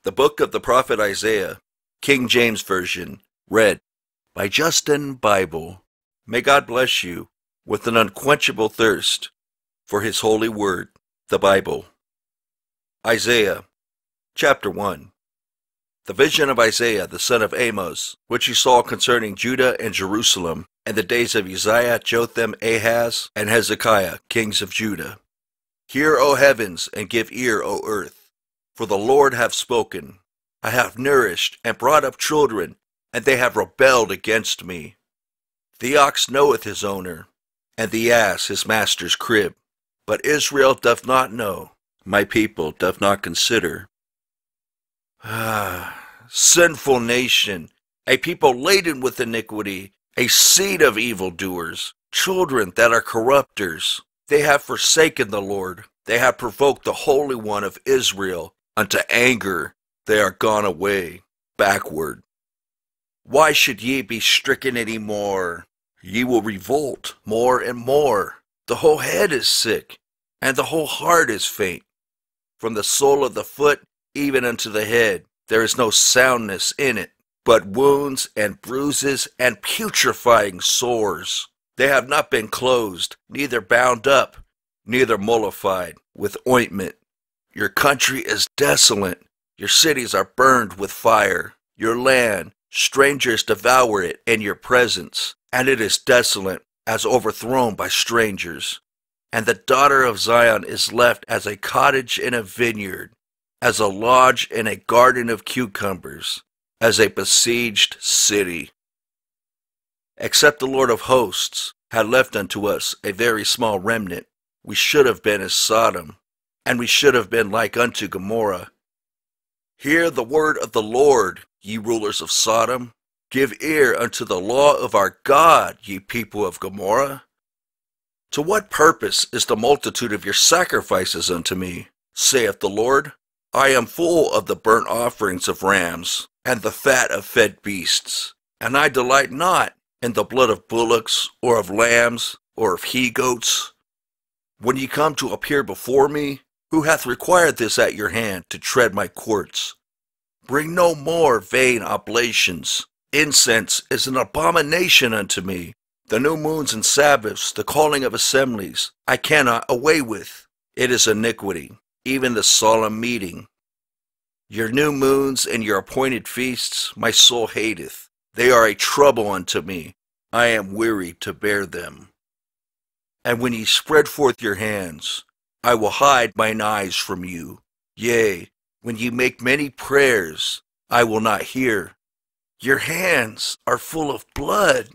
The book of the prophet Isaiah, King James Version, read by In Bible. May God bless you with an unquenchable thirst for His holy word, the Bible. Isaiah, chapter 1. The vision of Isaiah the son of Amos, which he saw concerning Judah and Jerusalem, in the days of Uzziah, Jotham, Ahaz, and Hezekiah, kings of Judah. Hear, O heavens, and give ear, O earth. For the Lord hath spoken. I have nourished and brought up children, and they have rebelled against me. The ox knoweth his owner, and the ass his master's crib. But Israel doth not know, my people doth not consider. Sinful nation, a people laden with iniquity, a seed of evildoers, children that are corrupters. They have forsaken the Lord, they have provoked the Holy One of Israel unto anger. They are gone away backward. Why should ye be stricken any more? Ye will revolt more and more. The whole head is sick, and the whole heart is faint. From the sole of the foot even unto the head, there is no soundness in it, but wounds and bruises and putrefying sores. They have not been closed, neither bound up, neither mollified with ointment. Your country is desolate, your cities are burned with fire. Your land, strangers devour it in your presence, and it is desolate, as overthrown by strangers. And the daughter of Zion is left as a cottage in a vineyard, as a lodge in a garden of cucumbers, as a besieged city. Except the Lord of hosts had left unto us a very small remnant, we should have been as Sodom, and we should have been like unto Gomorrah. Hear the word of the Lord, ye rulers of Sodom. Give ear unto the law of our God, ye people of Gomorrah. To what purpose is the multitude of your sacrifices unto me, saith the Lord? I am full of the burnt offerings of rams, and the fat of fed beasts, and I delight not in the blood of bullocks, or of lambs, or of he-goats. When ye come to appear before me, who hath required this at your hand to tread my courts? Bring no more vain oblations. Incense is an abomination unto me. The new moons and Sabbaths, the calling of assemblies, I cannot away with. It is iniquity, even the solemn meeting. Your new moons and your appointed feasts my soul hateth. They are a trouble unto me. I am weary to bear them. And when ye spread forth your hands, I will hide mine eyes from you. Yea, when ye make many prayers, I will not hear. Your hands are full of blood.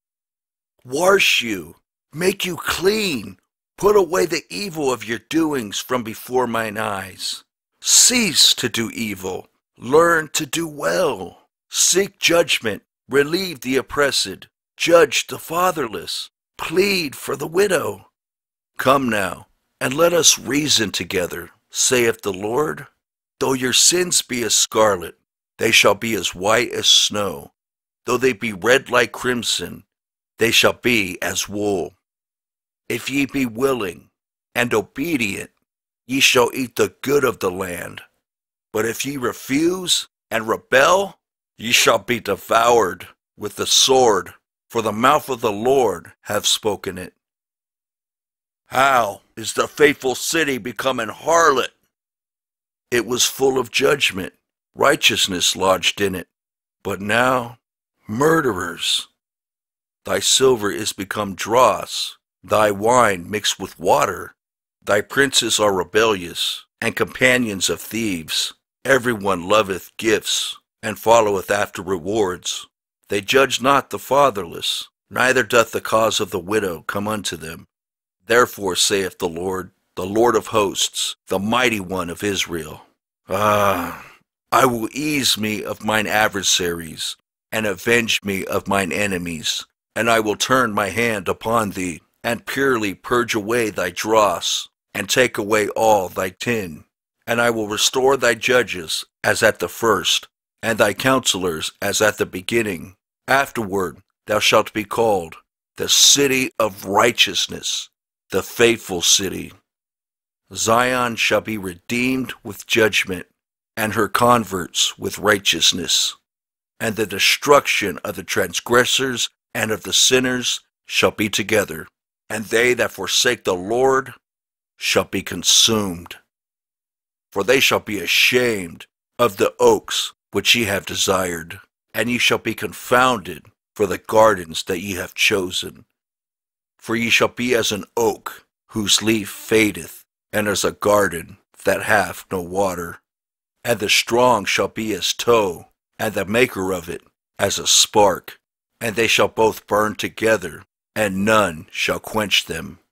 Wash you, make you clean. Put away the evil of your doings from before mine eyes. Cease to do evil. Learn to do well. Seek judgment. Relieve the oppressed. Judge the fatherless. Plead for the widow. Come now, and let us reason together, saith the Lord. Though your sins be as scarlet, they shall be as white as snow. Though they be red like crimson, they shall be as wool. If ye be willing and obedient, ye shall eat the good of the land. But if ye refuse and rebel, ye shall be devoured with the sword, for the mouth of the Lord hath spoken it. How is the faithful city become an harlot? It was full of judgment, righteousness lodged in it. But now, murderers. Thy silver is become dross, thy wine mixed with water. Thy princes are rebellious, and companions of thieves. Every one loveth gifts, and followeth after rewards. They judge not the fatherless, neither doth the cause of the widow come unto them. Therefore saith the Lord of hosts, the mighty one of Israel. I will ease me of mine adversaries, and avenge me of mine enemies. And I will turn my hand upon thee, and purely purge away thy dross, and take away all thy tin. And I will restore thy judges as at the first, and thy counselors as at the beginning. Afterward thou shalt be called the city of righteousness, the faithful city. Zion shall be redeemed with judgment, and her converts with righteousness. And the destruction of the transgressors and of the sinners shall be together, and they that forsake the Lord shall be consumed. For they shall be ashamed of the oaks which ye have desired, and ye shall be confounded for the gardens that ye have chosen. For ye shall be as an oak whose leaf fadeth, and as a garden that hath no water. And the strong shall be as tow, and the maker of it as a spark, and they shall both burn together, and none shall quench them.